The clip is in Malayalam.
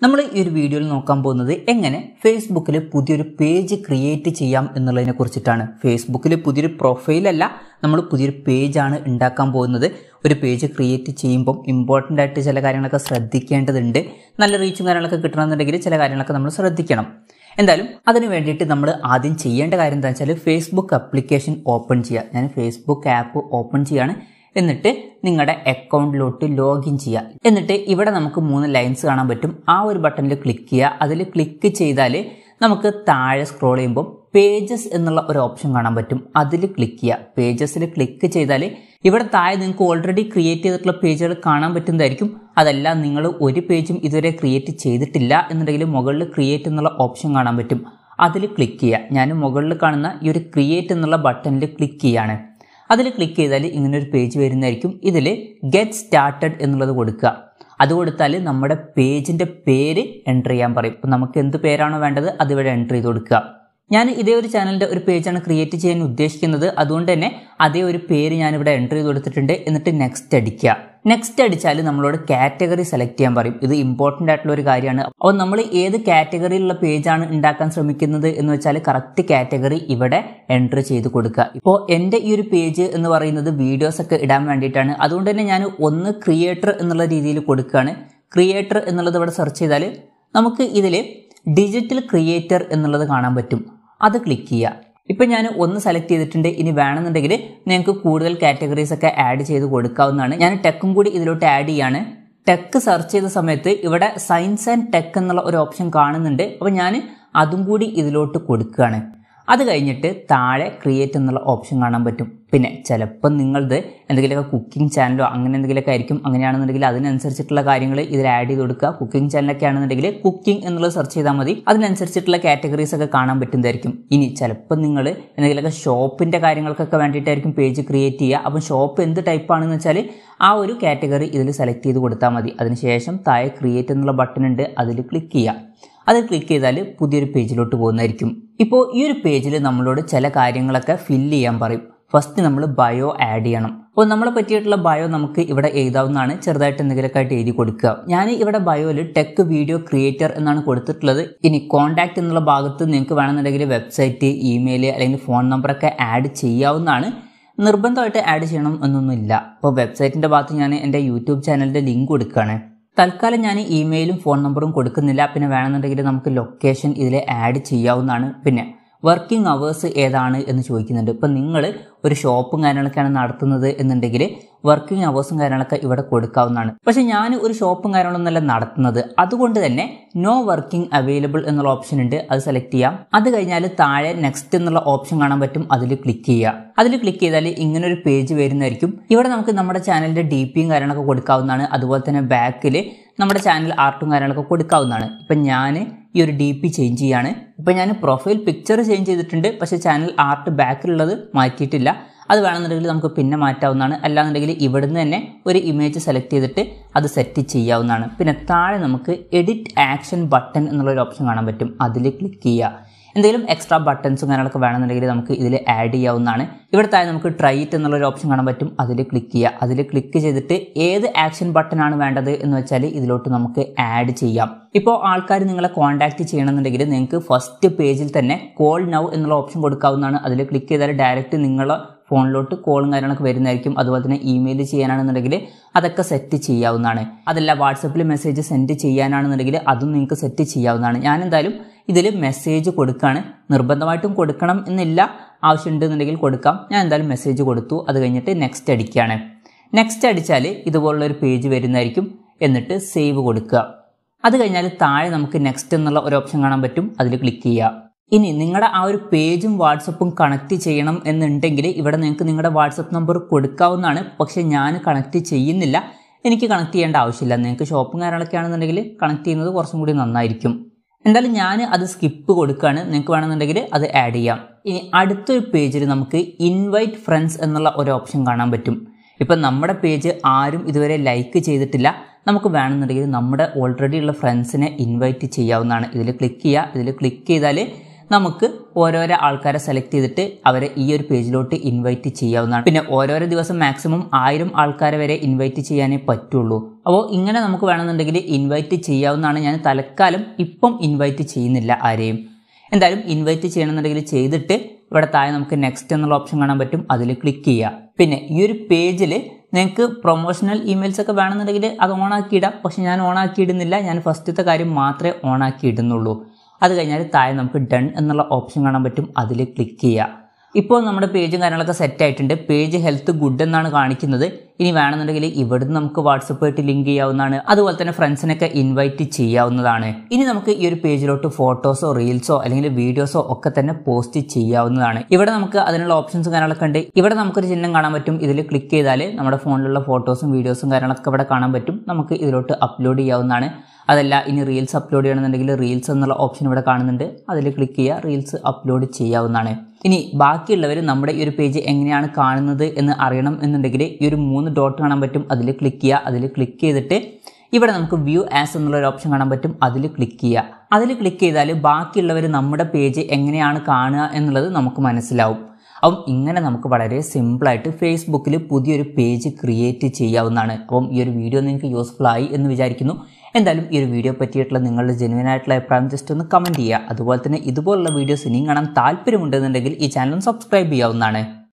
നമ്മൾ ഈ ഒരു വീഡിയോയിൽ നോക്കാൻ പോകുന്നത് എങ്ങനെ ഫേസ്ബുക്കിൽ പുതിയൊരു പേജ് ക്രിയേറ്റ് ചെയ്യാം എന്നുള്ളതിനെ കുറിച്ചിട്ടാണ്. ഫേസ്ബുക്കിൽ പുതിയൊരു പ്രൊഫൈലല്ല, നമ്മൾ പുതിയൊരു പേജാണ് ഉണ്ടാക്കാൻ പോകുന്നത്. ഒരു പേജ് ക്രിയേറ്റ് ചെയ്യുമ്പം ഇമ്പോർട്ടൻ്റ് ആയിട്ട് ചില കാര്യങ്ങളൊക്കെ ശ്രദ്ധിക്കേണ്ടതുണ്ട്. നല്ല റീച്ചും കാര്യങ്ങളൊക്കെ കിട്ടണമെന്നുണ്ടെങ്കിൽ ചില കാര്യങ്ങളൊക്കെ നമ്മൾ ശ്രദ്ധിക്കണം. എന്തായാലും അതിന് വേണ്ടിയിട്ട് നമ്മൾ ആദ്യം ചെയ്യേണ്ട കാര്യം എന്താ വെച്ചാൽ ഫേസ്ബുക്ക് ആപ്ലിക്കേഷൻ ഓപ്പൺ ചെയ്യുക. ഞാൻ ഫേസ്ബുക്ക് ആപ്പ് ഓപ്പൺ ചെയ്യാണ്. എന്നിട്ട് നിങ്ങളുടെ അക്കൗണ്ടിലോട്ട് ലോഗിൻ ചെയ്യുക. എന്നിട്ട് ഇവിടെ നമുക്ക് 3 ലൈൻസ് കാണാൻ പറ്റും. ആ ഒരു ബട്ടണിൽ ക്ലിക്ക് ചെയ്യുക. അതിൽ ക്ലിക്ക് ചെയ്താൽ നമുക്ക് താഴെ സ്ക്രോൾ ചെയ്യുമ്പോൾ പേജസ് എന്നുള്ള ഒരു ഓപ്ഷൻ കാണാൻ പറ്റും. അതിൽ ക്ലിക്ക് ചെയ്യുക. പേജസിൽ ക്ലിക്ക് ചെയ്താൽ ഇവിടെ താഴെ നിങ്ങൾക്ക് ഓൾറെഡി ക്രിയേറ്റ് ചെയ്തിട്ടുള്ള പേജുകൾ കാണാൻ പറ്റുന്നതായിരിക്കും. അതല്ല നിങ്ങൾ ഒരു പേജും ഇതുവരെ ക്രിയേറ്റ് ചെയ്തിട്ടില്ല എന്നുണ്ടെങ്കിൽ മുകളിൽ ക്രിയേറ്റ് എന്നുള്ള ഓപ്ഷൻ കാണാൻ പറ്റും. അതിൽ ക്ലിക്ക് ചെയ്യുക. ഞാൻ മുകളിൽ കാണുന്ന ഈ ഒരു ക്രിയേറ്റ് എന്നുള്ള ബട്ടണിൽ ക്ലിക്ക് ചെയ്യാണ്. അതിൽ ക്ലിക്ക് ചെയ്താൽ ഇങ്ങനൊരു പേജ് വരുന്നതായിരിക്കും. ഇതിൽ ഗെറ്റ് സ്റ്റാർട്ടഡ് എന്നുള്ളത് കൊടുക്കുക. അത് കൊടുത്താൽ നമ്മുടെ പേജിൻ്റെ പേര് എൻ്റർ ചെയ്യാൻ പറയും. ഇപ്പം നമുക്ക് എന്ത് പേരാണോ വേണ്ടത് അതിവിടെ എൻ്റർ ചെയ്ത് കൊടുക്കുക. ഞാൻ ഇതേ ഒരു ചാനലിൻ്റെ ഒരു പേജാണ് ക്രിയേറ്റ് ചെയ്യാൻ ഉദ്ദേശിക്കുന്നത്. അതുകൊണ്ട് തന്നെ അതേ ഒരു പേര് ഞാനിവിടെ എൻ്റർ ചെയ്ത് കൊടുത്തിട്ടുണ്ട്. എന്നിട്ട് നെക്സ്റ്റ് അടിക്കുക. നെക്സ്റ്റ് അടിച്ചാൽ നമ്മളോട് കാറ്റഗറി സെലക്ട് ചെയ്യാൻ പറയും. ഇത് ഇമ്പോർട്ടൻ്റ് ആയിട്ടുള്ള ഒരു കാര്യമാണ്. അപ്പോൾ നമ്മൾ ഏത് കാറ്റഗറിയിലുള്ള പേജാണ് ഉണ്ടാക്കാൻ ശ്രമിക്കുന്നത് എന്ന് വെച്ചാൽ കറക്റ്റ് കാറ്റഗറി ഇവിടെ എൻ്റർ ചെയ്ത് കൊടുക്കുക. ഇപ്പോൾ എൻ്റെ ഈ ഒരു പേജ് എന്ന് പറയുന്നത് വീഡിയോസ് ഒക്കെ ഇടാൻ വേണ്ടിയിട്ടാണ്. അതുകൊണ്ട് തന്നെ ഞാൻ ഒന്ന് ക്രിയേറ്റർ എന്നുള്ള രീതിയിൽ കൊടുക്കുകയാണ്. ക്രിയേറ്റർ എന്നുള്ളത് ഇവിടെ സെർച്ച് ചെയ്താൽ നമുക്ക് ഇതിൽ ഡിജിറ്റൽ ക്രിയേറ്റർ എന്നുള്ളത് കാണാൻ പറ്റും. അത് ക്ലിക്ക് ചെയ്യുക. ഇപ്പം ഞാൻ ഒന്ന് സെലക്ട് ചെയ്തിട്ടുണ്ട്. ഇനി വേണമെന്നുണ്ടെങ്കിൽ നിങ്ങൾക്ക് കൂടുതൽ കാറ്റഗറീസ് ഒക്കെ ആഡ് ചെയ്ത് കൊടുക്കാവുന്നതാണ്. ഞാൻ ടെക്കും കൂടി ഇതിലോട്ട് ആഡ് ചെയ്യാണ്. ടെക്ക് സെർച്ച് ചെയ്ത സമയത്ത് ഇവിടെ സയൻസ് ആൻഡ് ടെക് എന്നുള്ള ഒരു ഓപ്ഷൻ കാണുന്നുണ്ട്. അപ്പോൾ ഞാൻ അതും കൂടി ഇതിലോട്ട് കൊടുക്കുകയാണ്. അത് കഴിഞ്ഞിട്ട് താഴെ ക്രിയേറ്റ് എന്നുള്ള ഓപ്ഷൻ കാണാൻ പറ്റും. പിന്നെ ചിലപ്പോൾ നിങ്ങളത് എന്തെങ്കിലുമൊക്കെ കുക്കിംഗ് ചാനലോ അങ്ങനെ എന്തെങ്കിലുമൊക്കെ ആയിരിക്കും. അങ്ങനെയാണെന്നുണ്ടെങ്കിൽ അതിനനുസരിച്ചിട്ടുള്ള കാര്യങ്ങൾ ഇതിൽ ആഡ് ചെയ്ത് കൊടുക്കുക. കുക്കിംഗ് ചാനലൊക്കെ ആണെന്നുണ്ടെങ്കിൽ കുക്കിംഗ് എന്നുള്ളത് സെർച്ച് ചെയ്താൽ മതി. അതിനനുസരിച്ചിട്ടുള്ള കാറ്റഗറീസ് ഒക്കെ കാണാൻ പറ്റുന്നതായിരിക്കും. ഇനി ചിലപ്പോൾ നിങ്ങൾ എന്തെങ്കിലുമൊക്കെ ഷോപ്പിൻ്റെ കാര്യങ്ങൾക്കൊക്കെ വേണ്ടിയിട്ടായിരിക്കും പേജ് ക്രിയേറ്റ് ചെയ്യുക. അപ്പം ഷോപ്പ് എന്ത് ടൈപ്പാണെന്ന് വെച്ചാൽ ആ ഒരു കാറ്റഗറി ഇതിൽ സെലക്ട് ചെയ്ത് കൊടുത്താൽ മതി. അതിനുശേഷം താഴെ ക്രിയേറ്റ് എന്നുള്ള ബട്ടൺ ഉണ്ട്. അതിൽ ക്ലിക്ക് ചെയ്യുക. അത് ക്ലിക്ക് ചെയ്താൽ പുതിയൊരു പേജിലോട്ട് പോകുന്നതായിരിക്കും. ഇപ്പോൾ ഈ ഒരു പേജിൽ നമ്മളോട് ചില കാര്യങ്ങളൊക്കെ ഫില്ല് ചെയ്യാൻ പറയും. ഫസ്റ്റ് നമ്മൾ ബയോ ആഡ് ചെയ്യണം. അപ്പോൾ നമ്മളെ പറ്റിയിട്ടുള്ള ബയോ നമുക്ക് ഇവിടെ എഴുതാവുന്നതാണ്. ചെറുതായിട്ട് എന്തെങ്കിലുമൊക്കെ ആയിട്ട് എഴുതി കൊടുക്കുക. ഞാൻ ഇവിടെ ബയോയിൽ ടെക് വീഡിയോ ക്രിയേറ്റർ എന്നാണ് കൊടുത്തിട്ടുള്ളത്. ഇനി കോൺടാക്ട് എന്നുള്ള ഭാഗത്ത് നിങ്ങൾക്ക് വേണമെന്നുണ്ടെങ്കിൽ വെബ്സൈറ്റ്, ഇമെയിൽ അല്ലെങ്കിൽ ഫോൺ നമ്പറൊക്കെ ആഡ് ചെയ്യാവുന്നതാണ്. നിർബന്ധമായിട്ട് ആഡ് ചെയ്യണം എന്നൊന്നുമില്ല. അപ്പോൾ വെബ്സൈറ്റിൻ്റെ ഭാഗത്ത് ഞാൻ എൻ്റെ യൂട്യൂബ് ചാനലിൻ്റെ ലിങ്ക് കൊടുക്കുകയാണ്. തൽക്കാലം ഞാൻ ഇമെയിലും ഫോൺ നമ്പറും കൊടുക്കുന്നില്ല. പിന്നെ വേണമെന്നുണ്ടെങ്കിൽ നമുക്ക് ലൊക്കേഷൻ ഇതിൽ ആഡ് ചെയ്യാവുന്നതാണ്. പിന്നെ വർക്കിംഗ് അവേഴ്സ് ഏതാണ് എന്ന് ചോദിക്കുന്നുണ്ട്. ഇപ്പം നിങ്ങൾ ഒരു ഷോപ്പും കാര്യങ്ങളൊക്കെയാണ് നടത്തുന്നത് എന്നുണ്ടെങ്കിൽ വർക്കിംഗ് അവേഴ്സും കാര്യങ്ങളൊക്കെ ഇവിടെ കൊടുക്കാവുന്നതാണ്. പക്ഷേ ഞാൻ ഒരു ഷോപ്പും കാര്യങ്ങളൊന്നുമല്ല നടത്തുന്നത്. അതുകൊണ്ട് തന്നെ നോ വർക്കിംഗ് അവൈലബിൾ എന്നുള്ള ഓപ്ഷൻ ഉണ്ട്. അത് സെലക്ട് ചെയ്യാം. അത് കഴിഞ്ഞാൽ താഴെ നെക്സ്റ്റ് എന്നുള്ള ഓപ്ഷൻ കാണാൻ പറ്റും. അതിൽ ക്ലിക്ക് ചെയ്യുക. അതിൽ ക്ലിക്ക് ചെയ്താൽ ഇങ്ങനെ ഒരു പേജ് വരുന്നതായിരിക്കും. ഇവിടെ നമുക്ക് നമ്മുടെ ചാനലിൻ്റെ DPയും കാര്യങ്ങളൊക്കെ കൊടുക്കാവുന്നതാണ്. അതുപോലെ തന്നെ ബാക്കിൽ നമ്മുടെ ചാനൽ ആർട്ടും കാര്യങ്ങളൊക്കെ കൊടുക്കാവുന്നതാണ്. ഇപ്പം ഞാൻ ഈ ഒരു DP ചേഞ്ച് ചെയ്യാണ്. ഇപ്പം ഞാൻ പ്രൊഫൈൽ പിക്ചർ ചേഞ്ച് ചെയ്തിട്ടുണ്ട്. പക്ഷേ ചാനൽ ആർട്ട് ബാക്കിലുള്ളത് മാറ്റിയിട്ടില്ല. അത് വേണമെന്നുണ്ടെങ്കിൽ നമുക്ക് പിന്നെ മാറ്റാവുന്നതാണ്. അല്ലാന്നുണ്ടെങ്കിൽ ഇവിടുന്ന് തന്നെ ഒരു ഇമേജ് സെലക്ട് ചെയ്തിട്ട് അത് സെറ്റ് ചെയ്യാവുന്നതാണ്. പിന്നെ താഴെ നമുക്ക് എഡിറ്റ് ആക്ഷൻ ബട്ടൺ എന്നുള്ളൊരു ഓപ്ഷൻ കാണാൻ പറ്റും. അതിൽ ക്ലിക്ക് ചെയ്യുക. എന്തെങ്കിലും എക്സ്ട്രാ ബട്ടൺസും കാര്യങ്ങളൊക്കെ വേണമെന്നുണ്ടെങ്കിൽ നമുക്ക് ഇതിൽ ആഡ് ചെയ്യാവുന്നതാണ്. ഇവിടെ താഴെ നമുക്ക് ട്രൈ ഇറ്റ് എന്നുള്ളൊരു ഓപ്ഷൻ കാണാൻ പറ്റും. അതിൽ ക്ലിക്ക് ചെയ്യുക. അതിൽ ക്ലിക്ക് ചെയ്തിട്ട് ഏത് ആക്ഷൻ ബട്ടണാണ് വേണ്ടത് എന്ന് വെച്ചാൽ ഇതിലോട്ട് നമുക്ക് ആഡ് ചെയ്യാം. ഇപ്പോൾ ആൾക്കാർ നിങ്ങളെ കോൺടാക്റ്റ് ചെയ്യണമെന്നുണ്ടെങ്കിൽ നിങ്ങൾക്ക് ഫസ്റ്റ് പേജിൽ തന്നെ കോൾ നൗ എന്നുള്ള ഓപ്ഷൻ കൊടുക്കാവുന്നതാണ്. അതിൽ ക്ലിക്ക് ചെയ്താൽ ഡയറക്റ്റ് നിങ്ങളെ ഫോണിലോട്ട് കോളും കാര്യങ്ങളൊക്കെ വരുന്നതായിരിക്കും. അതുപോലെ തന്നെ ഇമെയിൽ ചെയ്യാനാണെന്നുണ്ടെങ്കിൽ അതൊക്കെ സെറ്റ് ചെയ്യാവുന്നതാണ്. അതല്ല വാട്സപ്പിൽ മെസ്സേജ് സെൻഡ് ചെയ്യാനാണെന്നുണ്ടെങ്കിൽ അതും നിങ്ങൾക്ക് സെറ്റ് ചെയ്യാവുന്നതാണ്. ഞാൻ എന്തായാലും ഇതിൽ മെസ്സേജ് കൊടുക്കുകയാണ്. നിർബന്ധമായിട്ടും കൊടുക്കണം എന്നില്ല. ആവശ്യമുണ്ടെന്നുണ്ടെങ്കിൽ കൊടുക്കാം. ഞാൻ എന്തായാലും മെസ്സേജ് കൊടുത്തു. അത് കഴിഞ്ഞിട്ട് നെക്സ്റ്റ് അടിക്കുകയാണ്. നെക്സ്റ്റ് അടിച്ചാൽ ഇതുപോലുള്ളൊരു പേജ് വരുന്നതായിരിക്കും. എന്നിട്ട് സേവ് കൊടുക്കുക. അത് കഴിഞ്ഞാൽ താഴെ നമുക്ക് നെക്സ്റ്റ് എന്നുള്ള ഒരു ഓപ്ഷൻ കാണാൻ പറ്റും. അതിൽ ക്ലിക്ക് ചെയ്യുക. ഇനി നിങ്ങളുടെ ആ ഒരു പേജും വാട്സപ്പും കണക്ട് ചെയ്യണം എന്നുണ്ടെങ്കിൽ ഇവിടെ നിങ്ങൾക്ക് നിങ്ങളുടെ വാട്സപ്പ് നമ്പർ കൊടുക്കാവുന്നതാണ്. പക്ഷേ ഞാൻ കണക്ട് ചെയ്യുന്നില്ല. എനിക്ക് കണക്ട് ചെയ്യേണ്ട ആവശ്യമില്ല. നിങ്ങൾക്ക് ഷോപ്പും കാര്യങ്ങളൊക്കെ ആണെന്നുണ്ടെങ്കിൽ കണക്ട് ചെയ്യുന്നത് കുറച്ചും കൂടി നന്നായിരിക്കും. എന്തായാലും ഞാൻ അത് സ്കിപ്പ് കൊടുക്കുകയാണ്. നിങ്ങൾക്ക് വേണമെന്നുണ്ടെങ്കിൽ അത് ആഡ് ചെയ്യാം. ഇനി അടുത്തൊരു പേജിൽ നമുക്ക് ഇൻവൈറ്റ് ഫ്രണ്ട്സ് എന്നുള്ള ഒരു ഓപ്ഷൻ കാണാൻ പറ്റും. ഇപ്പം നമ്മുടെ പേജ് ആരും ഇതുവരെ ലൈക്ക് ചെയ്തിട്ടില്ല. നമുക്ക് വേണമെന്നുണ്ടെങ്കിൽ നമ്മുടെ ഓൾറെഡി ഉള്ള ഫ്രണ്ട്സിനെ ഇൻവൈറ്റ് ചെയ്യാവുന്നതാണ്. ഇതിൽ ക്ലിക്ക് ചെയ്യുക. ഇതിൽ ക്ലിക്ക് ചെയ്താൽ നമുക്ക് ഓരോരോ ആൾക്കാരെ സെലക്ട് ചെയ്തിട്ട് അവരെ ഈ ഒരു പേജിലോട്ട് ഇൻവൈറ്റ് ചെയ്യാവുന്നതാണ്. പിന്നെ ഓരോരോ ദിവസം മാക്സിമം 1000 ആൾക്കാരെ വരെ ഇൻവൈറ്റ് ചെയ്യാനേ പറ്റുള്ളൂ. അപ്പോൾ ഇങ്ങനെ നമുക്ക് വേണമെന്നുണ്ടെങ്കിൽ ഇൻവൈറ്റ് ചെയ്യാവുന്നതാണ്. ഞാൻ തൽക്കാലം ഇപ്പം ഇൻവൈറ്റ് ചെയ്യുന്നില്ല ആരെയും. എന്തായാലും ഇൻവൈറ്റ് ചെയ്യണമെന്നുണ്ടെങ്കിൽ ചെയ്തിട്ട് ഇവിടെ താഴെ നമുക്ക് നെക്സ്റ്റ് എന്നുള്ള ഓപ്ഷൻ കാണാൻ പറ്റും, അതിൽ ക്ലിക്ക് ചെയ്യുക. പിന്നെ ഈ ഒരു പേജിൽ നിങ്ങൾക്ക് പ്രൊമോഷണൽ ഇമെയിൽസ് ഒക്കെ വേണമെന്നുണ്ടെങ്കിൽ അത് ഓണാക്കി ഇടാം. പക്ഷെ ഞാൻ ഓണാക്കി ഇടുന്നില്ല. ഞാൻ ഫസ്റ്റത്തെ കാര്യം മാത്രമേ ഓണാക്കി ഇടുന്നുള്ളൂ. അത് കഴിഞ്ഞാൽ താഴെ നമുക്ക് ഡൺ എന്നുള്ള ഓപ്ഷൻ കാണാൻ പറ്റും, അതിൽ ക്ലിക്ക് ചെയ്യുക. ഇപ്പോൾ നമ്മുടെ പേജും കാര്യങ്ങളൊക്കെ സെറ്റ് ആയിട്ടുണ്ട്. പേജ് ഹെൽത്ത് ഗുഡ് എന്നാണ് കാണിക്കുന്നത്. ഇനി വേണമെന്നുണ്ടെങ്കിൽ ഇവിടുന്ന് നമുക്ക് വാട്സപ്പായിട്ട് ലിങ്ക് ചെയ്യാവുന്നതാണ്. അതുപോലെ തന്നെ ഫ്രണ്ട്സിനൊക്കെ ഇൻവൈറ്റ് ചെയ്യാവുന്നതാണ്. ഇനി നമുക്ക് ഈ ഒരു പേജിലോട്ട് ഫോട്ടോസോ റീൽസോ അല്ലെങ്കിൽ വീഡിയോസോ ഒക്കെ തന്നെ പോസ്റ്റ് ചെയ്യാവുന്നതാണ്. ഇവിടെ നമുക്ക് അതിനുള്ള ഓപ്ഷൻസും കാര്യങ്ങളൊക്കെ ഉണ്ട്. ഇവിടെ നമുക്കൊരു ചിഹ്നം കാണാൻ പറ്റും, ഇതിൽ ക്ലിക്ക് ചെയ്താൽ നമ്മുടെ ഫോണിലുള്ള ഫോട്ടോസും വീഡിയോസും കാര്യങ്ങളൊക്കെ ഇവിടെ കാണാൻ പറ്റും. നമുക്ക് ഇതിലോട്ട് അപ്ലോഡ് ചെയ്യാവുന്നതാണ്. അതല്ല ഇനി റീൽസ് അപ്ലോഡ് ചെയ്യണമെന്നുണ്ടെങ്കിൽ റീൽസ് എന്നുള്ള ഓപ്ഷൻ ഇവിടെ കാണുന്നുണ്ട്, അതിൽ ക്ലിക്ക് ചെയ്യുക, റീൽസ് അപ്ലോഡ് ചെയ്യാവുന്നതാണ്. ഇനി ബാക്കിയുള്ളവർ നമ്മുടെ ഈ ഒരു പേജ് എങ്ങനെയാണ് കാണുന്നത് എന്ന് അറിയണം എന്നുണ്ടെങ്കിൽ ഈ ഒരു 3 ഡോട്ട് കാണാൻ പറ്റും, അതിൽ ക്ലിക്ക് ചെയ്യുക. അതിൽ ക്ലിക്ക് ചെയ്തിട്ട് ഇവിടെ നമുക്ക് വ്യൂ ആസ് എന്നുള്ളൊരു ഓപ്ഷൻ കാണാൻ പറ്റും, അതിൽ ക്ലിക്ക് ചെയ്യുക. അതിൽ ക്ലിക്ക് ചെയ്താൽ ബാക്കിയുള്ളവർ നമ്മുടെ പേജ് എങ്ങനെയാണ് കാണുക എന്നുള്ളത് നമുക്ക് മനസ്സിലാവും. അപ്പം ഇങ്ങനെ നമുക്ക് വളരെ സിമ്പിളായിട്ട് ഫേസ്ബുക്കിൽ പുതിയൊരു പേജ് ക്രിയേറ്റ് ചെയ്യാവുന്നതാണ്. അപ്പം ഈ ഒരു വീഡിയോ നിങ്ങൾക്ക് യൂസ്ഫുൾ ആയി എന്ന് വിചാരിക്കുന്നു. എന്തായാലും ഈ ഒരു വീഡിയോ പറ്റിയിട്ടുള്ള നിങ്ങളുടെ ജെന്യുവൻ ആയിട്ടുള്ള അഭിപ്രായം ജസ്റ്റ് ഒന്ന് കമൻറ്റ് ചെയ്യുക. അതുപോലെ തന്നെ ഇതുപോലുള്ള വീഡിയോസ് ഇനിയും കാണാൻ താല്പര്യമുണ്ടെന്നുണ്ടെങ്കിൽ ഈ ചാനൽ സബ്സ്ക്രൈബ് ചെയ്യാവുന്നതാണ്.